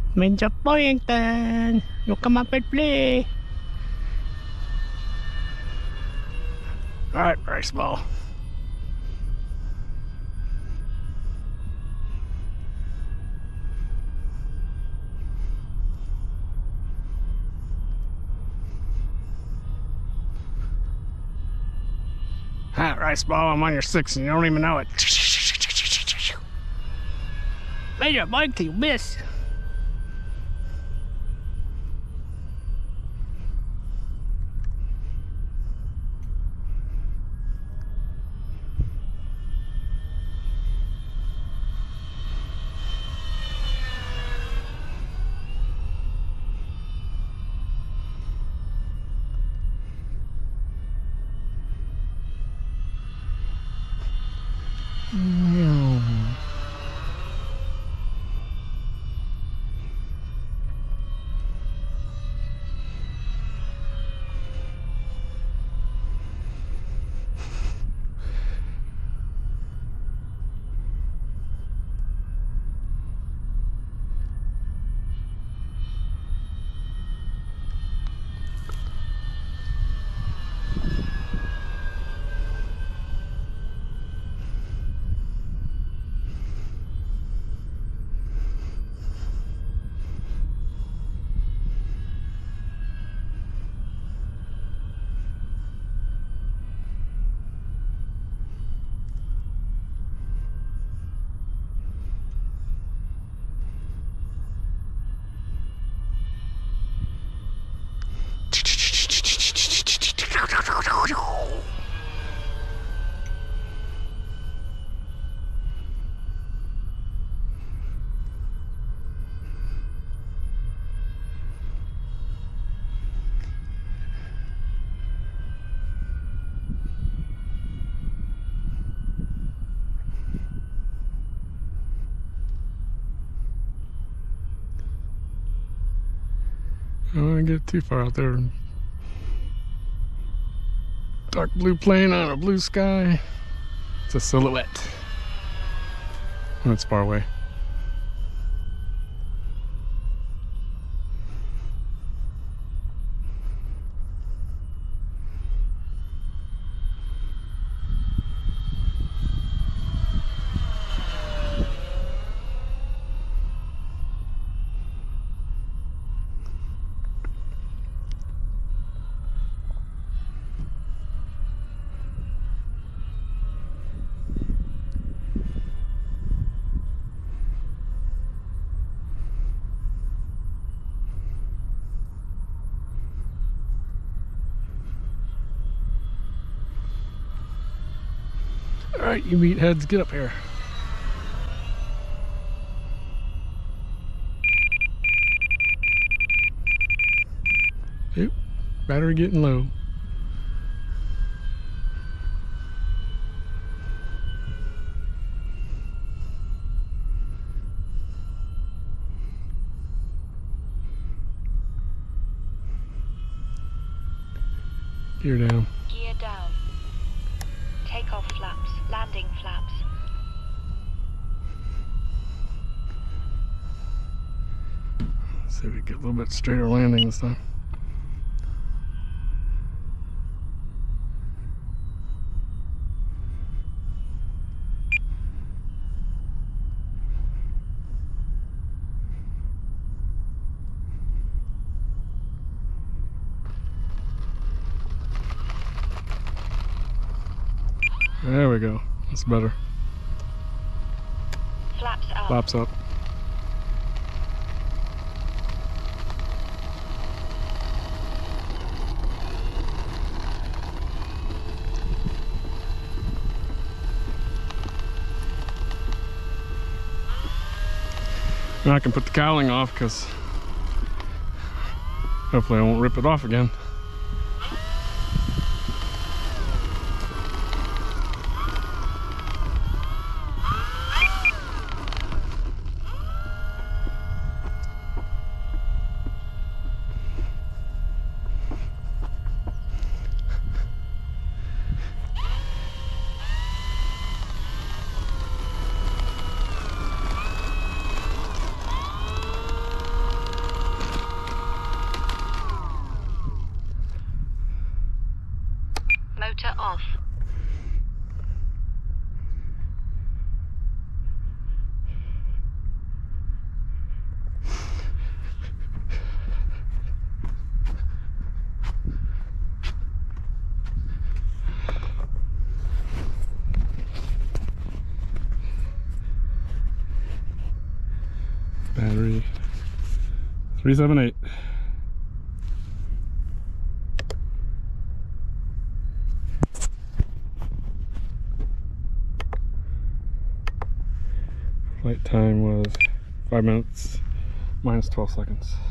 Medyo Boyington, you come up and play. Alright, rice ball. Alright, rice ball, I'm on your 6 and you don't even know it. Major Boyington, you miss. I don't want to get too far out there. Dark blue plane on a blue sky. It's a silhouette. Oh, it's far away. Alright, you meatheads, get up here. Oop, battery getting low. Gear down. Gear down. Takeoff flaps. Landing flaps. See if we get a little bit straighter landing this time. There we go. That's better. Flaps up. Flaps up. Now I can put the cowling off because hopefully I won't rip it off again. 378. Flight time was 5 minutes minus 12 seconds.